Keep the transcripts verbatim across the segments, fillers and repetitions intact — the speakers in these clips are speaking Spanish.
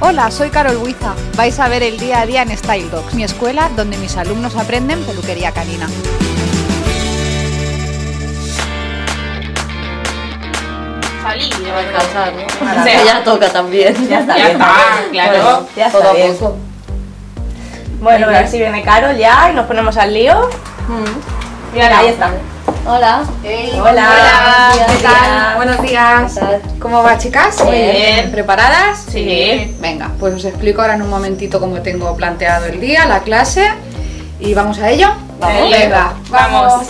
Hola, soy Carol Buiza. Vais a ver el día a día en Style Dogs, mi escuela donde mis alumnos aprenden peluquería canina. Salí, a descansar, ¿no? Ahora, o sea, ya toca también. Ya está, ya bien. está, claro. Bueno, Ya está poco bien. a poco. Bueno, a ver si viene Carol ya y nos ponemos al lío. Mm. Mira, ahí está. Hola. Hey, Hola, hola. ¿qué tal? Buenos días. ¿Qué tal? ¿Cómo va, chicas? Muy bien. ¿Preparadas? Sí. Venga, pues os explico ahora en un momentito cómo tengo planteado el día, la clase. ¿Y vamos a ello? Vamos. Venga, Vamos. vamos.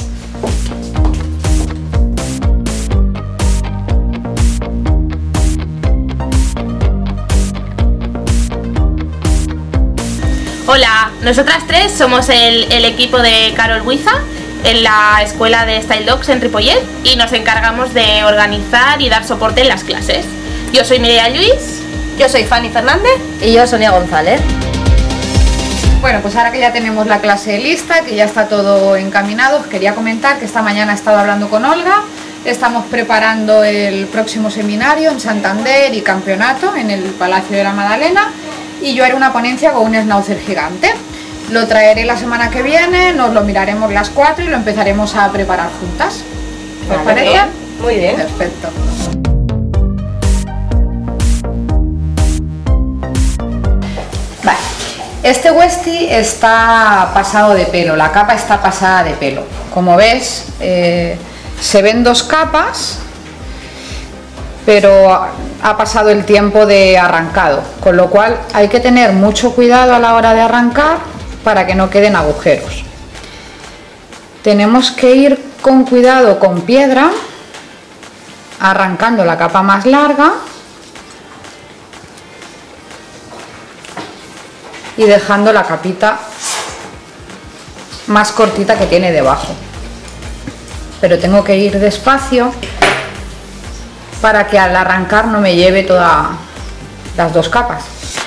Hola, nosotras tres somos el, el equipo de Carol Buiza en la escuela de Style Dogs en Ripollet y nos encargamos de organizar y dar soporte en las clases. Yo soy Mireia Lluís. Yo soy Fanny Fernández. Y yo, Sonia González. Bueno, pues ahora que ya tenemos la clase lista, que ya está todo encaminado, os quería comentar que esta mañana he estado hablando con Olga. Estamos preparando el próximo seminario en Santander y campeonato en el Palacio de la Madalena. Y yo haré una ponencia con un schnauzer gigante. Lo traeré la semana que viene, nos lo miraremos las cuatro y lo empezaremos a preparar juntas. ¿Os Vale, parece? bien. Muy bien. Perfecto. Vale. Este Westie está pasado de pelo, la capa está pasada de pelo. Como ves, eh, se ven dos capas, pero ha pasado el tiempo de arrancado, con lo cual hay que tener mucho cuidado a la hora de arrancar para que no queden agujeros. Tenemos que ir con cuidado con piedra, arrancando la capa más larga y dejando la capita más cortita que tiene debajo. Pero tengo que ir despacio para que al arrancar no me lleve todas las dos capas.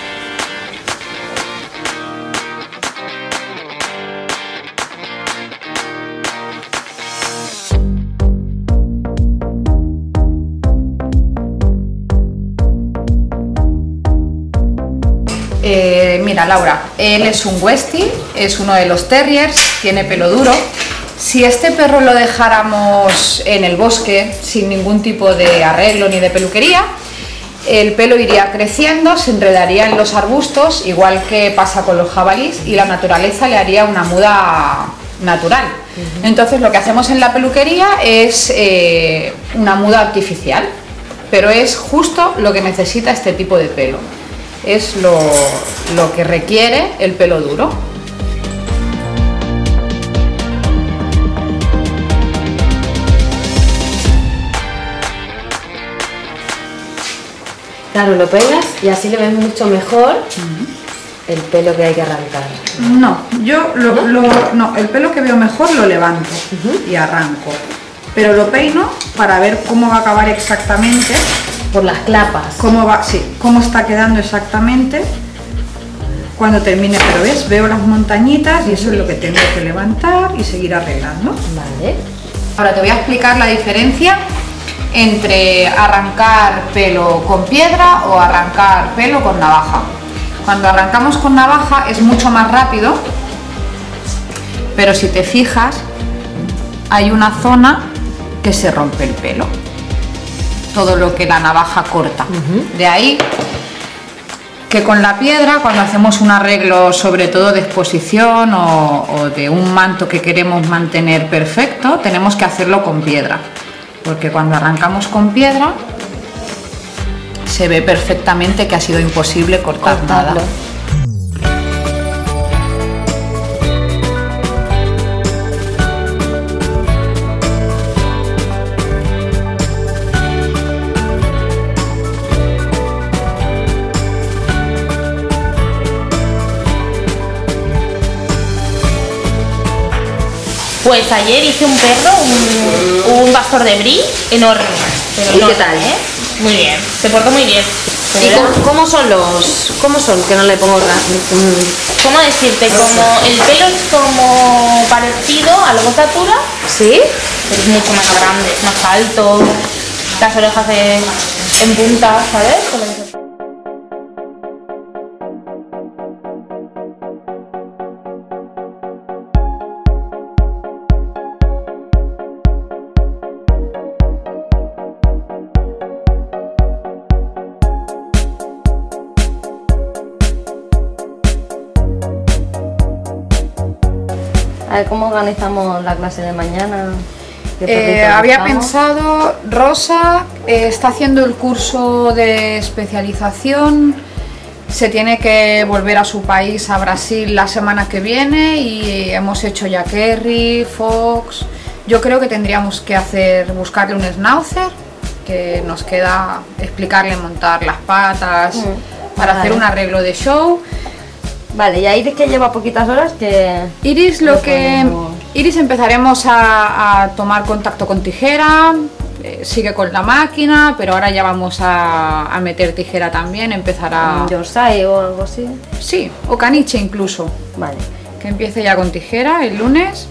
Eh, mira, Laura, él es un Westie, es uno de los terriers, tiene pelo duro. Si este perro lo dejáramos en el bosque sin ningún tipo de arreglo ni de peluquería, el pelo iría creciendo, se enredaría en los arbustos, igual que pasa con los jabalíes, y la naturaleza le haría una muda natural. Uh-huh. Entonces lo que hacemos en la peluquería es eh, una muda artificial, pero es justo lo que necesita este tipo de pelo. Es lo, lo que requiere el pelo duro. Claro, lo pegas y así le ves mucho mejor uh-huh. el pelo que hay que arrancar. No, yo lo, ¿no? Lo, no, el pelo que veo mejor lo levanto uh-huh. y arranco. Pero lo peino para ver cómo va a acabar exactamente. Por las clapas. Cómo va, sí, cómo está quedando exactamente cuando termine, pero ves, veo las montañitas y eso es lo que tengo que levantar y seguir arreglando. Vale. Ahora te voy a explicar la diferencia entre arrancar pelo con piedra o arrancar pelo con navaja. Cuando arrancamos con navaja es mucho más rápido, pero si te fijas hay una zona que se rompe el pelo, todo lo que la navaja corta. Uh-huh. De ahí que con la piedra, cuando hacemos un arreglo sobre todo de exposición o, o de un manto que queremos mantener perfecto, tenemos que hacerlo con piedra, porque cuando arrancamos con piedra se ve perfectamente que ha sido imposible cortar Cortarlo. nada. Pues ayer hice un perro, un, un pastor de brie enorme. Pero ¿Y no, qué tal? ¿eh? Muy bien, se portó muy bien. ¿Y cómo, cómo son los...? ¿Cómo son? Que no le pongo... ¿Cómo decirte? Como el pelo es como parecido a lo que es altura. ¿Sí? Pero es mucho más grande, más alto. Las orejas de, en punta, ¿sabes? A ver, ¿cómo organizamos la clase de mañana? Eh, había pensado, Rosa eh, está haciendo el curso de especialización, se tiene que volver a su país, a Brasil, la semana que viene, y hemos hecho ya Kerry, Fox. Yo creo que tendríamos que hacer, buscarle un schnauzer, que nos queda explicarle montar las patas mm, para vale. hacer un arreglo de show. Vale, y a Iris, que lleva poquitas horas, que... Iris lo que... Iris empezaremos a, a tomar contacto con tijera, eh, sigue con la máquina, pero ahora ya vamos a, a meter tijera también, empezará... ¿Yorsai o algo así? Sí, o caniche incluso. Vale. Que empiece ya con tijera el lunes.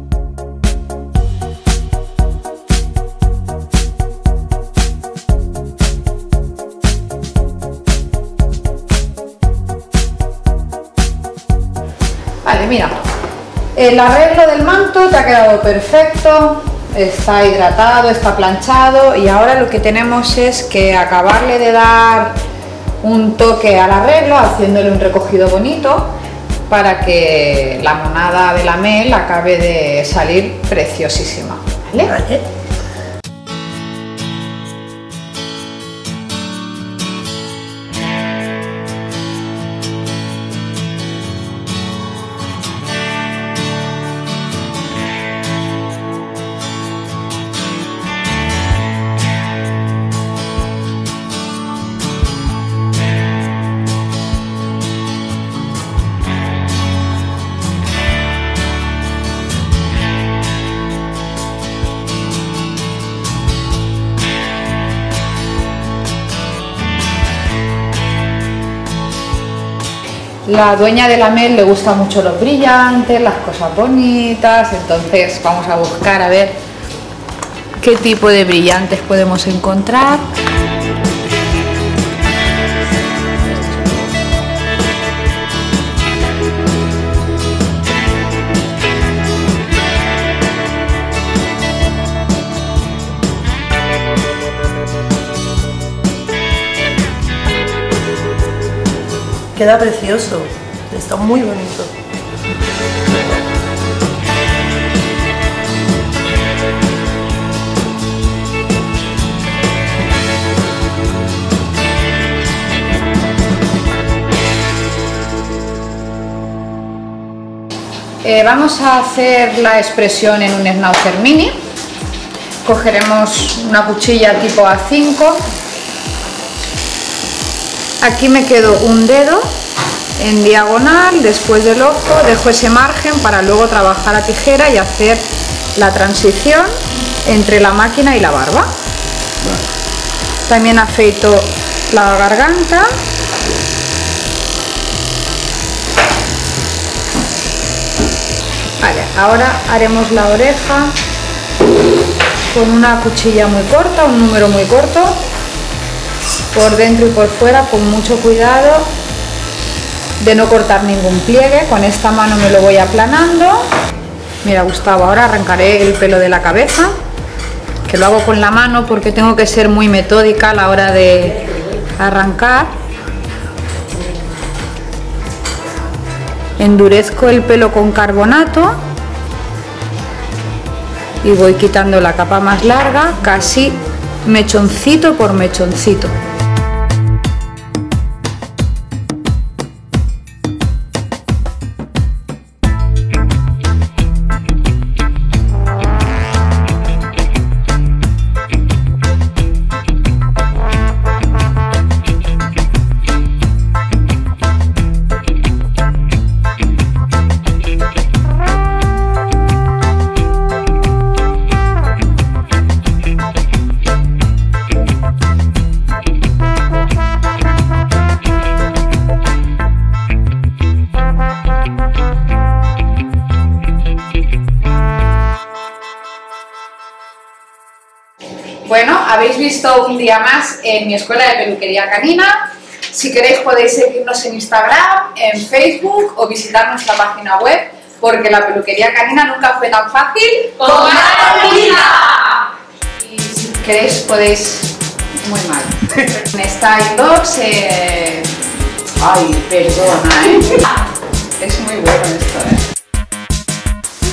Vale, mira. El arreglo del manto te ha quedado perfecto, está hidratado, está planchado, y ahora lo que tenemos es que acabarle de dar un toque al arreglo haciéndole un recogido bonito para que la monada de la mel acabe de salir preciosísima. ¿Vale? Vale. La dueña de la mel le gusta mucho los brillantes, las cosas bonitas, entonces vamos a buscar a ver qué tipo de brillantes podemos encontrar. Queda precioso, está muy bonito. Eh, vamos a hacer la expresión en un schnauzer mini. Cogeremos una cuchilla tipo A cinco. Aquí me quedo un dedo en diagonal, después del ojo, dejo ese margen para luego trabajar a tijera y hacer la transición entre la máquina y la barba. También afeito la garganta. Vale, ahora haremos la oreja con una cuchilla muy corta, un número muy corto, por dentro y por fuera, con mucho cuidado de no cortar ningún pliegue. Con esta mano me lo voy aplanando. Mira, Gustavo, ahora arrancaré el pelo de la cabeza, que lo hago con la mano porque tengo que ser muy metódica a la hora de arrancar. Endurezco el pelo con carbonato y voy quitando la capa más larga, casi mechoncito por mechoncito. Bueno, habéis visto un día más en mi escuela de peluquería canina. Si queréis podéis seguirnos en Instagram, en Facebook o visitar nuestra página web, porque la peluquería canina nunca fue tan fácil como la. Y si queréis podéis... Muy mal. En Style Dogs... Eh... Ay, perdona, ¿eh? Es muy bueno esto, ¿eh?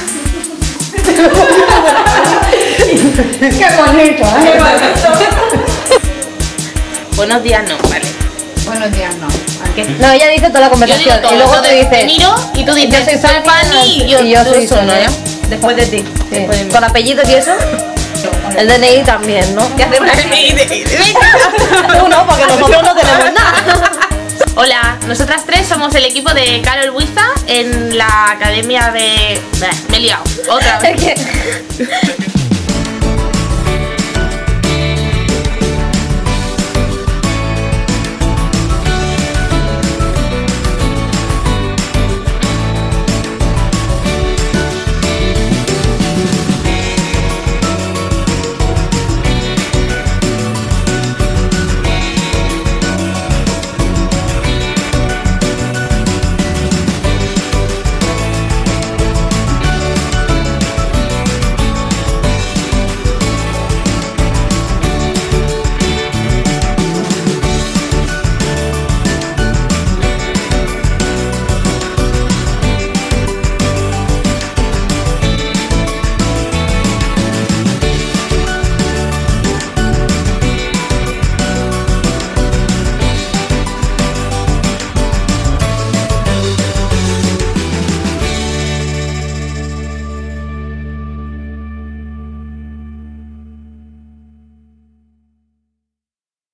Qué bonito, ¿eh? Buenos días, no, vale. Buenos días, no. ¿A qué? No, ella dice toda la Yo conversación digo todo, y luego te entonces, dice... te miro y tú dices, yo soy Fanny, y yo, y yo tú soy Sonia, Sonia. ¿no? Después de ti. Sí. Después de mí. Con apellidos y eso. El D N I también, ¿no? ¿Qué hacemos? Tú no, porque nosotros no tenemos nada. Hola, nosotras tres somos el equipo de Carol Buiza en la academia de... Bah, me he liado, otra vez. Es que...